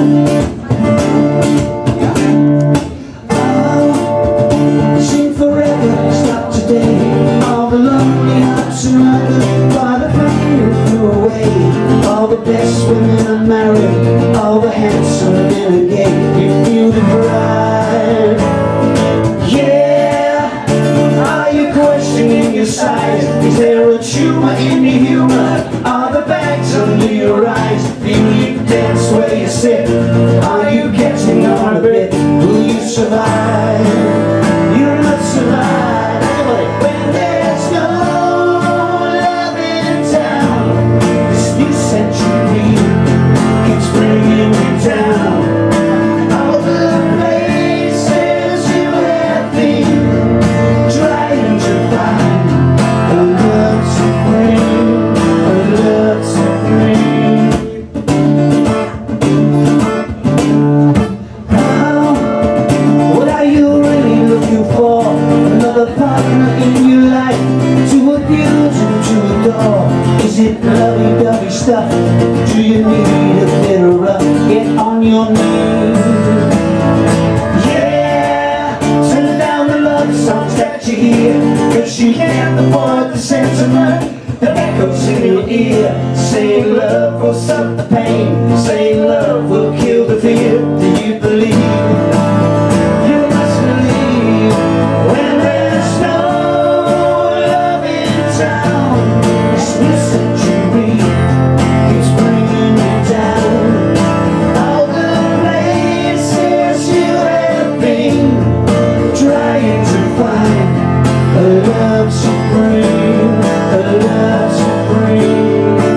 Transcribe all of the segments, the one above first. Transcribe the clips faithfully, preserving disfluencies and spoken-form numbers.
All the best women are married, all the handsome men are gay. You feel the pride, yeah. Are you questioning your size? Is there a tumor in your humor? Are the bags under your eyes? Do you dance where you sit? Are you getting on a bit? Will you survive? You'll not survive. When there's no love in town, this new century keeps bringing you down. All the places you have been, trying to find a love supreme, a love supreme. Now, what are you really looking for? Another partner in your life to abuse and to adore? Is it lovey-dovey stuff? Do you need a bit of rough? Get on your knees, yeah. Turn down the love songs that you hear, cause you can't afford the sentiment that echoes in your ear. Saying love will stop the pain, saying love will kill the fear. Do you believe? You must believe. When there's no love in town, this new century keeps bringing you down. All the places you have been, trying to find a love supreme, a love supreme.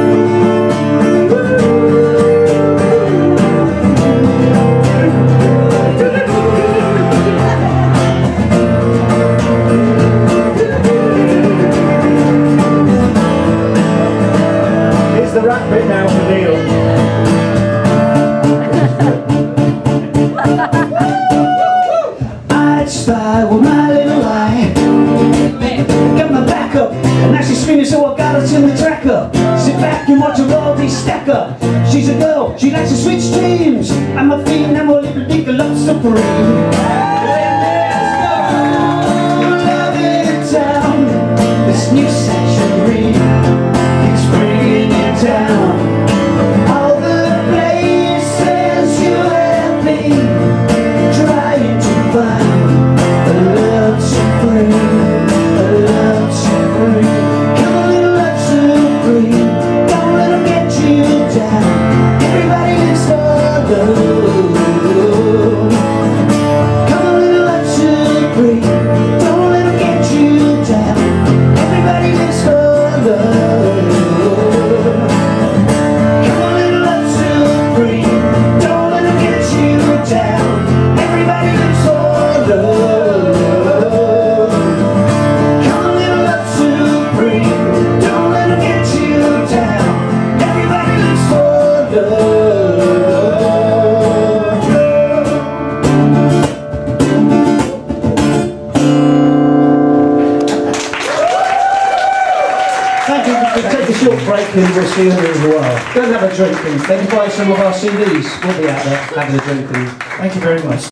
Here's the rap bit now for Neil. I'd spy with my little eye, got my back up, and now she's screaming, so I got her to the tracker. Sit back and watch her all these stack up. She's a girl, she likes to switch teams. I'm a fiend, I'm a little bit love supreme. When there's no love in town, this new century keeps bringing you down. All the places you have been, trying to find a love supreme, a love supreme. Come on, little love supreme, don't let them get you down. Everybody lives for love. Come on, little love supreme, don't let them get you down. Everybody lives for love. Come on, little love supreme, don't let them get you down. Everybody lives for love. Come on, little love supreme, don't let them get you down. Everybody lives for love. Thank you. We'll take a short break and we'll see you in a while. Go and have a drink and then buy some of our C Ds. We'll be out there having a drink and thank you very much.